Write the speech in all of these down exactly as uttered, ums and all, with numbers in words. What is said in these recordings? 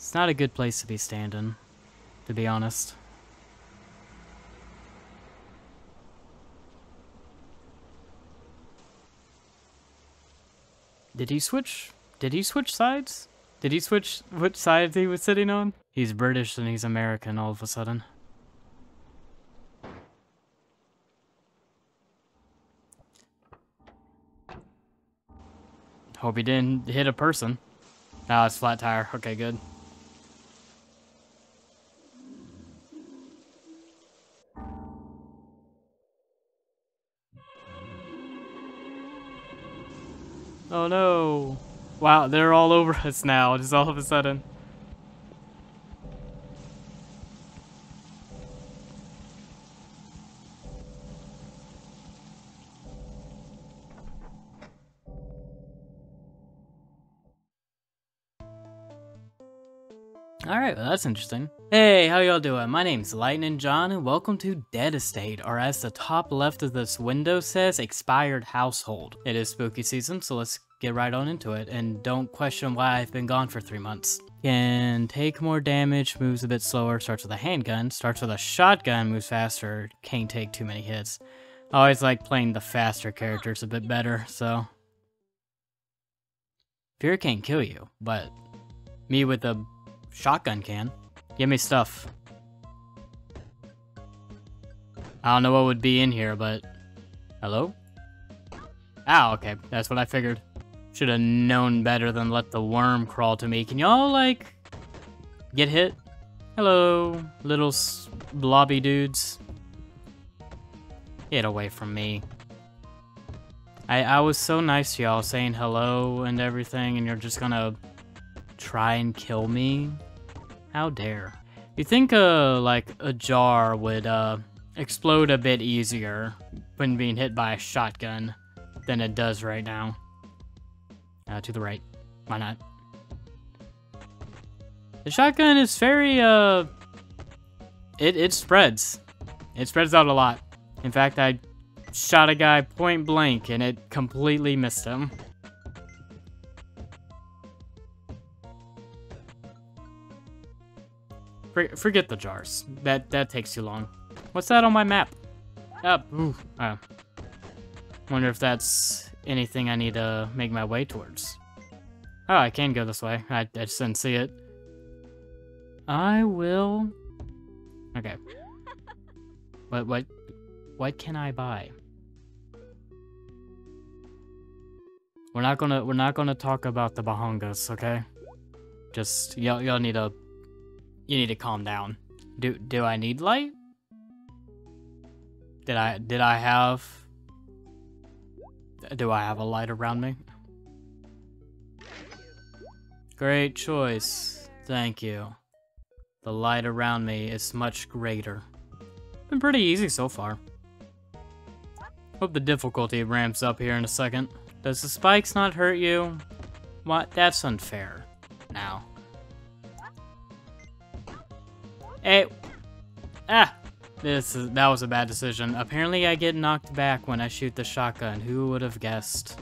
It's not a good place to be standing, to be honest. Did he switch? Did he switch sides? Did he switch which side he was sitting on? He's British and he's American all of a sudden. Hope he didn't hit a person. Ah, oh, it's flat tire. Okay, good. Oh no. Wow, they're all over us now, just all of a sudden. Alright, well that's interesting. Hey, how y'all doing? My name's Lightning John and welcome to Dead Estate, or as the top left of this window says, Expired Household. It is spooky season, so let's get right on into it, and don't question why I've been gone for three months. Can take more damage, moves a bit slower, starts with a handgun, starts with a shotgun, moves faster, can't take too many hits. I always like playing the faster characters a bit better, so... Fear can't kill you, but me with a shotgun can. Give me stuff. I don't know what would be in here, but... Hello? Ah, okay, that's what I figured. Should have known better than let the worm crawl to me. Can y'all, like, get hit? Hello, little blobby dudes. Get away from me. I, I was so nice to y'all, saying hello and everything, and you're just gonna try and kill me? How dare. You think, uh, like, a jar would, uh, explode a bit easier when being hit by a shotgun than it does right now. Uh, to the right. Why not? The shotgun is very, uh... It, it spreads. It spreads out a lot. In fact, I shot a guy point blank and it completely missed him. For, forget the jars. That, that takes too long. What's that on my map? Up. Oh, ooh. Oh. Wonder if that's anything I need to make my way towards. Oh, I can go this way. I, I just didn't see it. I will... Okay. What, what, what can I buy? We're not gonna, we're not gonna talk about the bahongas, okay? Just, y'all, y'all need to, you need to calm down. Do, do I need light? Did I, did I have... Do I have a light around me? Great choice. Thank you. The light around me is much greater. Been pretty easy so far. Hope the difficulty ramps up here in a second. Does the spikes not hurt you? What? That's unfair. Now. Hey. Ah! This is, that was a bad decision. Apparently I get knocked back when I shoot the shotgun. Who would have guessed?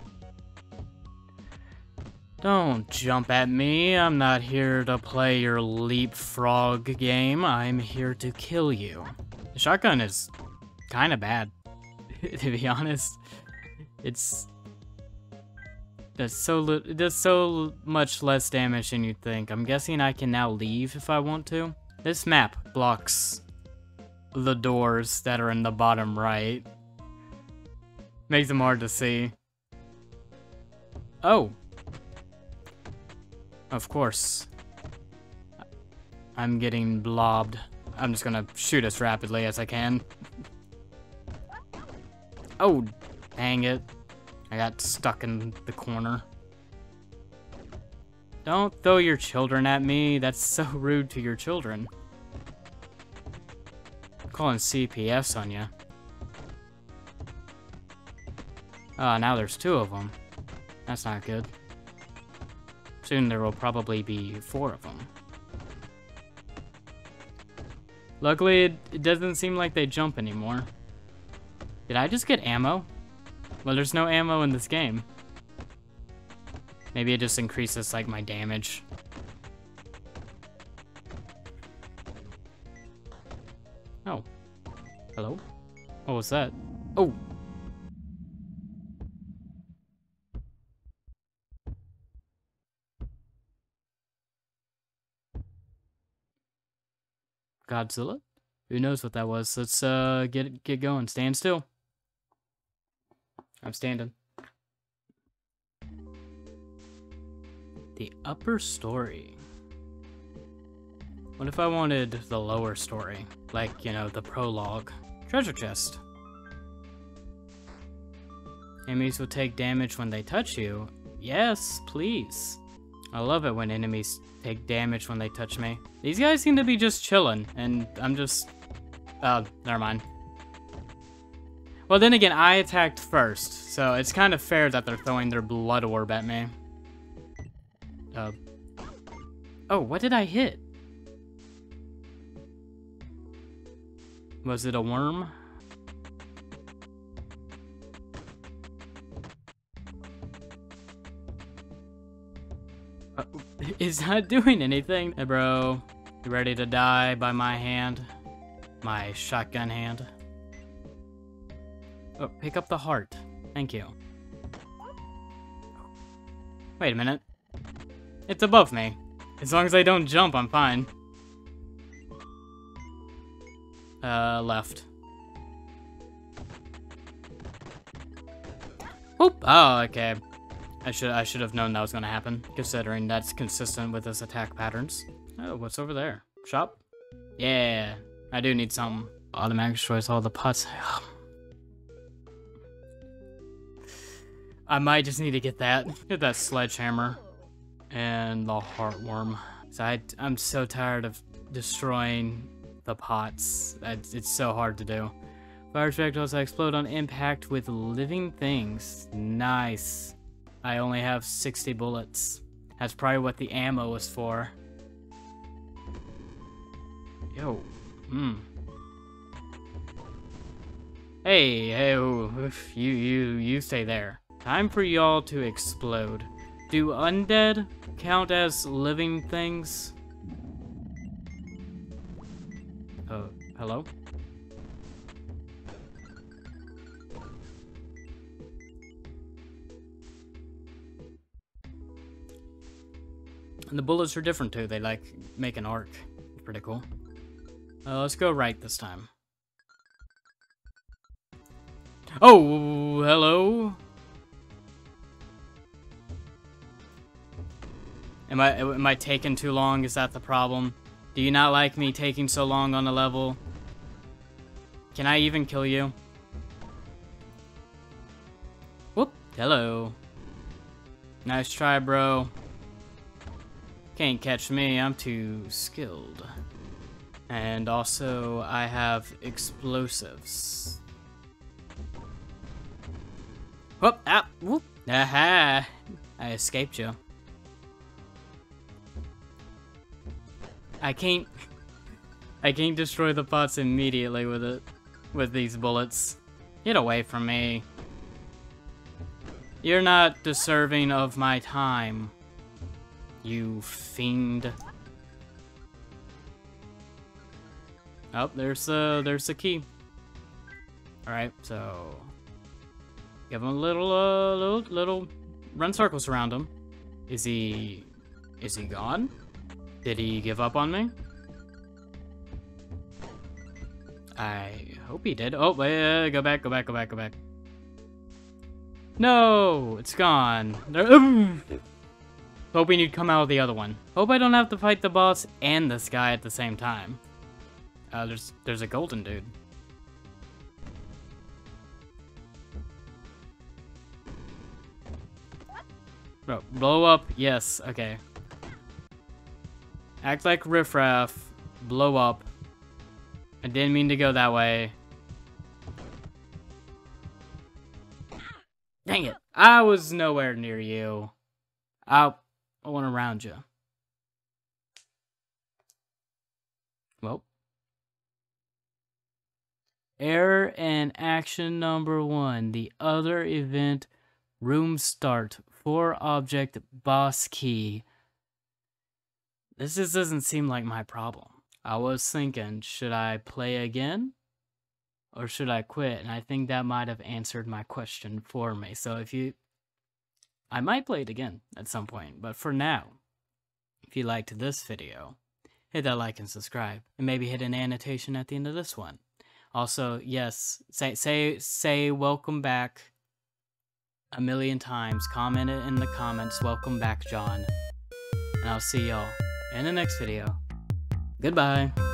Don't jump at me. I'm not here to play your leapfrog game. I'm here to kill you. The shotgun is kind of bad, to be honest. It's... Does so li it does so much less damage than you'd think. I'm guessing I can now leave if I want to. This map blocks the doors that are in the bottom right. Makes them hard to see. Oh. Of course. I'm getting blobbed. I'm just gonna shoot as rapidly as I can. Oh, dang it. I got stuck in the corner. Don't throw your children at me. That's so rude to your children. Calling C P S on you. Ah, uh, now there's two of them. That's not good. Soon there will probably be four of them. Luckily, it, it doesn't seem like they jump anymore. Did I just get ammo? Well, there's no ammo in this game. Maybe it just increases, like, my damage. Hello? What was that? Oh! Godzilla? Who knows what that was? Let's uh get get going. Stand still. I'm standing. The upper story. What if I wanted the lower story? Like, you know, the prologue. Treasure chest. Enemies will take damage when they touch you. Yes, please. I love it when enemies take damage when they touch me. These guys seem to be just chilling, and I'm just... Oh, never mind. Well, then again, I attacked first, so it's kind of fair that they're throwing their blood orb at me. Uh... Oh, what did I hit? Was it a worm? Uh, is not doing anything. Hey, bro. You ready to die by my hand? My shotgun hand. Oh, pick up the heart. Thank you. Wait a minute. It's above me. As long as I don't jump, I'm fine. Uh, left. Oop! Oh, okay. I should I should have known that was gonna happen, considering that's consistent with his attack patterns. Oh, what's over there? Shop? Yeah, I do need something. Automatic destroys all the pots. I might just need to get that. Get that sledgehammer. And the heartworm. So I, I'm so tired of destroying the pots. It's, it's so hard to do. Fire projectiles that explode on impact with living things. Nice. I only have sixty bullets. That's probably what the ammo was for. Yo. Hmm. Hey, hey, ooh, you, you, you stay there. Time for y'all to explode. Do undead count as living things? Uh, hello? And the bullets are different too. They like make an arc. Pretty cool. Uh, let's go right this time. Oh, hello. Am I am I taking too long? Is that the problem? Do you not like me taking so long on a level? Can I even kill you? Whoop. Hello. Nice try, bro. Can't catch me, I'm too skilled. And also, I have explosives. Whoop, ah, whoop, aha! I escaped you. I can't... I can't destroy the pots immediately with it. With these bullets. Get away from me. You're not deserving of my time. You fiend. Oh, there's the there's the key. All right, so give him a little uh little little run circles around him. Is he is he gone? Did he give up on me? I hope he did. Oh, wait, uh, go back, go back, go back, go back. No, it's gone. There, hoping you'd come out of the other one. Hope I don't have to fight the boss and this guy at the same time. Uh, there's there's a golden dude. Bro, blow up. Yes, okay. Act like riffraff. Blow up. I didn't mean to go that way. Dang it. I was nowhere near you. I, I went around you. Well. Error and action number one. The other event. Room start. For object. Boss key. This just doesn't seem like my problem. I was thinking, should I play again? or should I quit? And I think that might have answered my question for me. So if you... I might play it again at some point, but for now, if you liked this video, hit that like and subscribe, and maybe hit an annotation at the end of this one. Also, yes, say say say welcome back a million times. Comment it in the comments, welcome back, John. And I'll see y'all in the next video. Goodbye.